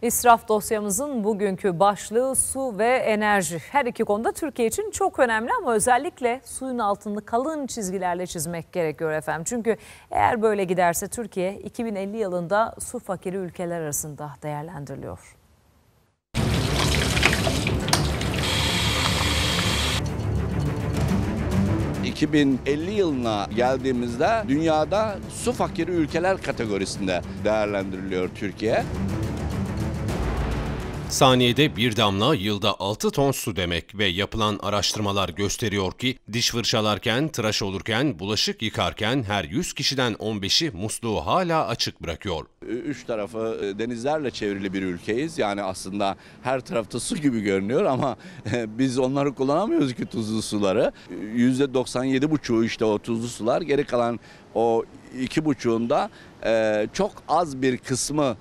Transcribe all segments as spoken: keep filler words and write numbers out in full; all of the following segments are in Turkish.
İsraf dosyamızın bugünkü başlığı su ve enerji. Her iki konuda Türkiye için çok önemli ama özellikle suyun altını kalın çizgilerle çizmek gerekiyor efendim. Çünkü eğer böyle giderse Türkiye iki bin elli yılında su fakiri ülkeler arasında değerlendiriliyor. iki bin elli yılına geldiğimizde dünyada su fakiri ülkeler kategorisinde değerlendiriliyor Türkiye. Saniyede bir damla yılda altı ton su demek ve yapılan araştırmalar gösteriyor ki diş fırçalarken, tıraş olurken, bulaşık yıkarken her yüz kişiden on beşi musluğu hala açık bırakıyor. Üç tarafı denizlerle çevrili bir ülkeyiz. Yani aslında her tarafta su gibi görünüyor ama biz onları kullanamıyoruz ki, tuzlu suları. yüzde doksan yedi buçuğu işte o tuzlu sular, geri kalan o iki buçuğunda çok az bir kısmı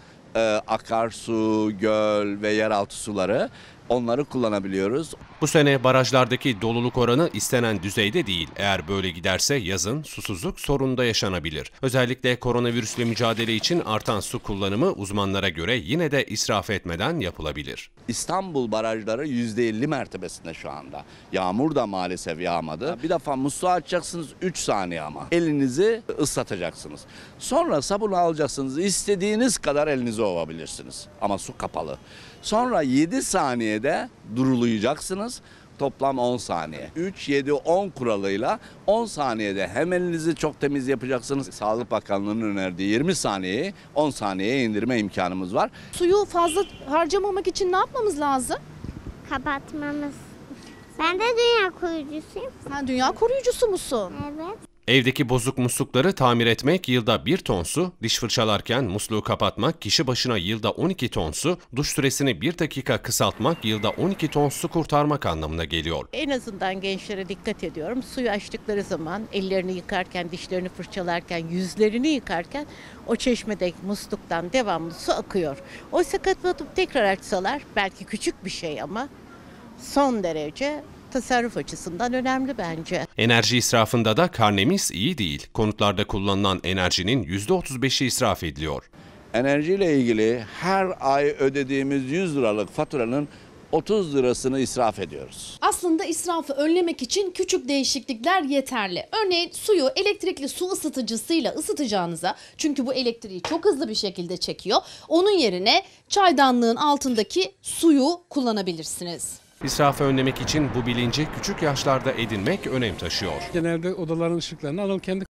akarsu, göl ve yeraltı suları, onları kullanabiliyoruz. Bu sene barajlardaki doluluk oranı istenen düzeyde değil. Eğer böyle giderse yazın susuzluk sorunu da yaşanabilir. Özellikle koronavirüsle mücadele için artan su kullanımı uzmanlara göre yine de israf etmeden yapılabilir. İstanbul barajları yüzde elli mertebesinde şu anda. Yağmur da maalesef yağmadı. Bir defa musluğu açacaksınız üç saniye ama. Elinizi ıslatacaksınız. Sonra sabunu alacaksınız. İstediğiniz kadar elinizi ovabilirsiniz. Ama su kapalı. Sonra yedi saniyede durulayacaksınız. Toplam on saniye. üç, yedi, on kuralıyla on saniyede hem elinizi çok temiz yapacaksınız. Sağlık Bakanlığı'nın önerdiği yirmi saniyeyi on saniyeye indirme imkanımız var. Suyu fazla harcamamak için ne yapmamız lazım? Kapatmamız. Ben de dünya koruyucusuyum. Sen dünya koruyucusu musun? Evet. Evdeki bozuk muslukları tamir etmek yılda bir ton su, diş fırçalarken musluğu kapatmak kişi başına yılda on iki ton su, duş süresini bir dakika kısaltmak yılda on iki ton su kurtarmak anlamına geliyor. En azından gençlere dikkat ediyorum. Suyu açtıkları zaman ellerini yıkarken, dişlerini fırçalarken, yüzlerini yıkarken o çeşmedeki musluktan devamlı su akıyor. Oysa kapatıp tekrar açsalar, belki küçük bir şey ama son derece tasarruf açısından önemli bence. Enerji israfında da karnemiz iyi değil. Konutlarda kullanılan enerjinin yüzde otuz beşi israf ediliyor. Enerjiyle ilgili her ay ödediğimiz yüz liralık faturanın otuz lirasını israf ediyoruz. Aslında israfı önlemek için küçük değişiklikler yeterli. Örneğin suyu elektrikli su ısıtıcısıyla ısıtacağınıza, çünkü bu elektriği çok hızlı bir şekilde çekiyor, onun yerine çaydanlığın altındaki suyu kullanabilirsiniz. İsrafı önlemek için bu bilinci küçük yaşlarda edinmek önem taşıyor. Genelde odaların ışıklarını alın, kendi